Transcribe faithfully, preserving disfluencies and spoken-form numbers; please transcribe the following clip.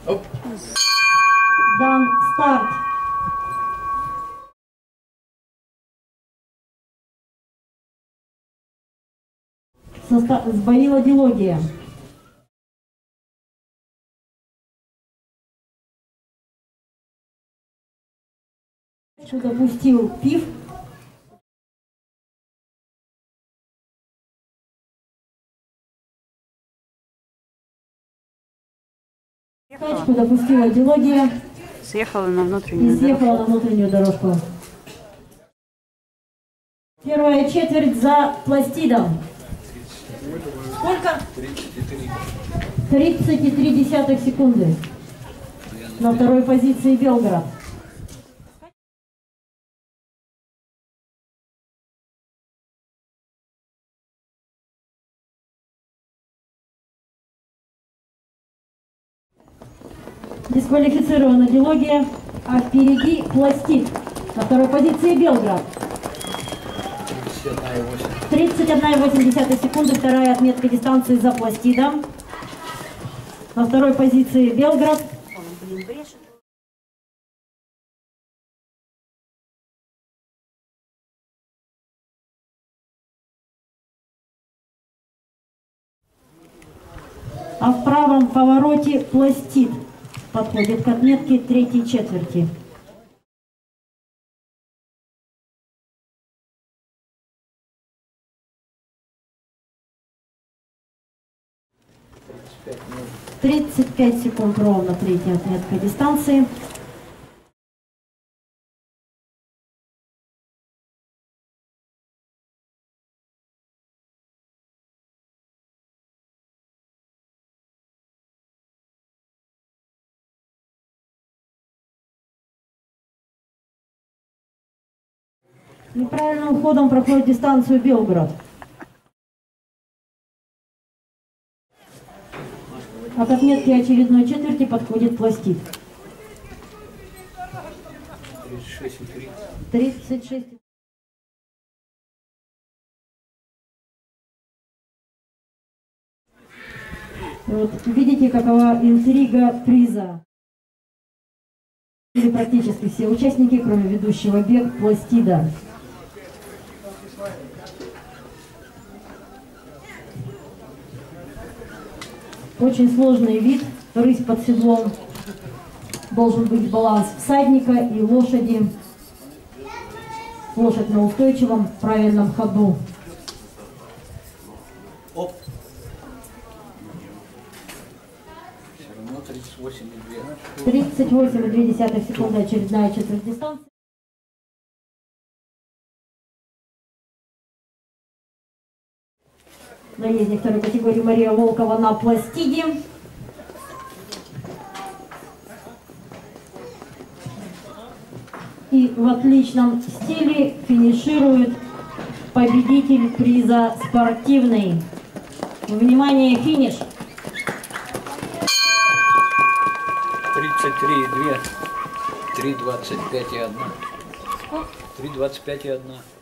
Оп. Дан старт. Соста... Сбоила дилогия. Что допустил пив. Скачку допустила дилогия. Съехала на внутреннюю и съехала дорожку. на внутреннюю дорожку. Первая четверть за Пластидом. Сколько? тридцать и три десятых секунды. На второй позиции Белгород. Дисквалифицирована дилогия, а впереди Пластид. На второй позиции Белград. тридцать одна и восемь десятых секунды, вторая отметка дистанции за Пластидом. На второй позиции Белград. А в правом повороте Пластид подходит к отметке третьей четверти. тридцать пять секунд ровно, третья отметка дистанции. Неправильным ходом проходит дистанцию Белгород. От отметки очередной четверти подходит Пластид. тридцать шесть. Вот, видите, какова интрига приза. Или практически все участники, кроме ведущего бег Пластида. Очень сложный вид, рысь под седлом. Должен быть баланс всадника и лошади. Лошадь на устойчивом, правильном ходу. Оп. Все равно тридцать восемь и две. тридцать восемь и две десятых секунды, очередная четверть дистанции. Наездник второй категории Мария Волкова на Пластиде. И в отличном стиле финиширует победитель приза спортивный. Внимание, финиш! тридцать три и две. три двадцать пять и одна. три двадцать пять и одна.